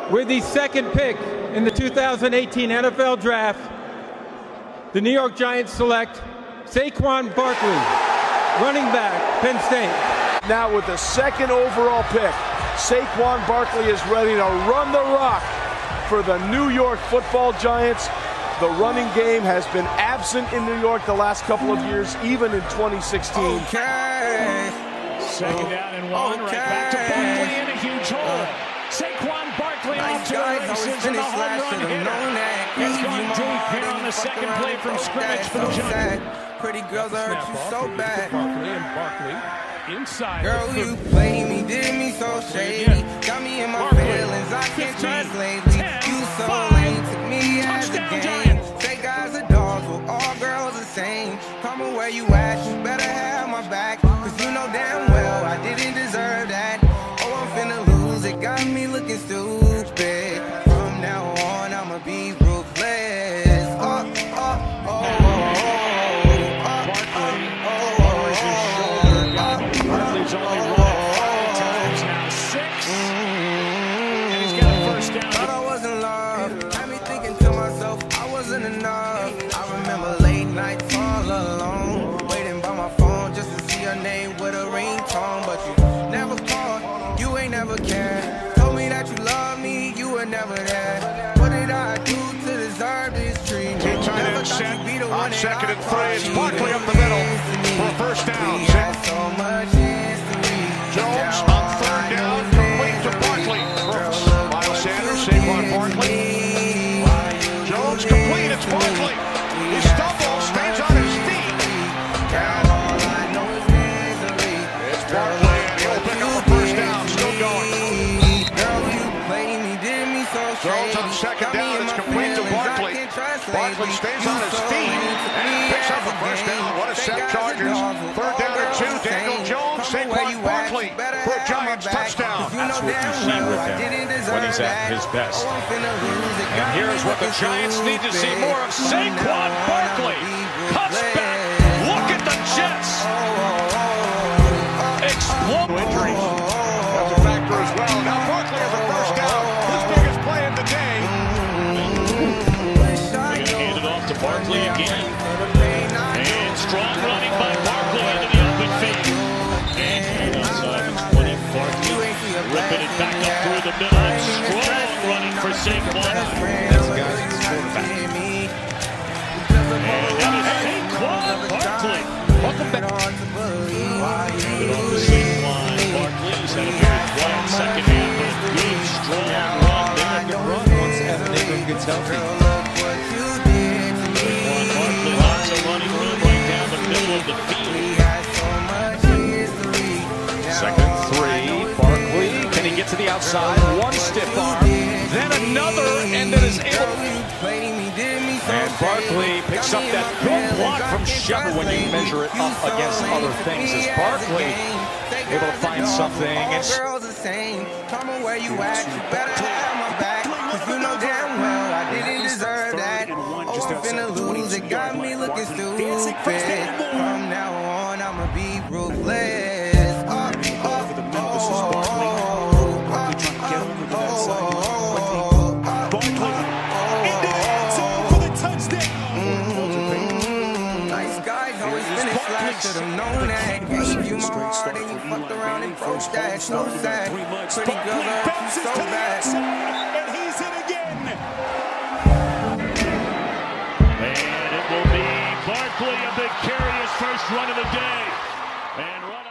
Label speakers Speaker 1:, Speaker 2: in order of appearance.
Speaker 1: With the second pick in the 2018 NFL Draft, the New York Giants select Saquon Barkley, running back, Penn State.
Speaker 2: Now with the second overall pick, Saquon Barkley is ready to run the rock for the New York Football Giants. The running game has been absent in New York the last couple of years, even in 2016.
Speaker 3: Okay. Second down and one, right back to Barkley in a huge hole. Saquon Barkley off to the races in the home run hitter. He's gone deep here on the second play from scrimmage for the Giants.
Speaker 4: Pretty girls hurt you so bad.
Speaker 3: Barkley and Barkley inside.
Speaker 4: Girl, you played me, did me so shady. Got me in my feelings, I can't translate. You so lame, took me as a game. Say guys are dogs, well all girls the same. Come on where you at, you better have my back. Cause you know damn well I didn't deserve that. Oh, I'm finna lose, it got me looking stupid. From now on, I'ma be ruthless.
Speaker 3: Barkley's only run 5 times, now 6. And he's got a first down.
Speaker 4: Thought I was in love, had me thinking to myself I wasn't enough. I remember late nights all alone, waiting by my phone just to see your name with a ringtone. But you never called, you ain't never cared. Told me that you love me, you were never there. What did I do to deserve this treatment?
Speaker 5: Never thought you'd be the one. On second and 3, it's Barkley up the middle for a first down. Jones on third down, complete to Barkley. Miles Sanders, Saquon Barkley. Jones complete, it's Barkley. He stumbles, stays on his feet. And it's Barkley, and he'll pick up the first down, still going. Jones on second down, it's complete to Barkley. Barkley stays on his feet and picks up the first down. What a set, Chargers. Third down and 2, Daniel Jones, Saquon Barkley for a Giants touchdown.
Speaker 6: That's what you see with him when he's at his best.
Speaker 5: And here's what the Giants need to see more of. Saquon Barkley cuts back. Look at the Jets. Explode. Injuries. That's a factor as well. Now Barkley has a first down. His biggest play of the day.
Speaker 3: They're going to hand it off to Barkley again. And strong running by Barkley into the open field. And outside the 20, Barkley ripping it back up through the middle. Strong running for Saquon.
Speaker 6: That's the guy that's quarterback.
Speaker 3: And that is Saquon Barkley. Welcome back. Saquon Barkley has had a very quiet second half, but a good, strong run there.
Speaker 6: Good run once Evan Ingram gets healthy.
Speaker 3: Saquon Barkley, lots of running room right down the middle of the field.
Speaker 5: Second 3, Barkley. Can he get to the outside? One stiff arm, then another, and then is able.
Speaker 2: And Barkley picks up that good block from Shepard when you measure it up against other things. Is Barkley able to find something?
Speaker 4: Girls the same. Come on where you at, you better have my back. Cause you know damn well I didn't deserve that. Oh, I'm finna lose, it got me looking stupid. From now on, I'ma be ruthless. Should've known that. Gave you my heart and you fucked around and broke that. So sad. Pretty girl hurt you so bad.
Speaker 3: And he's in again. And it will be Barkley, a big carry, his first run of the day. And run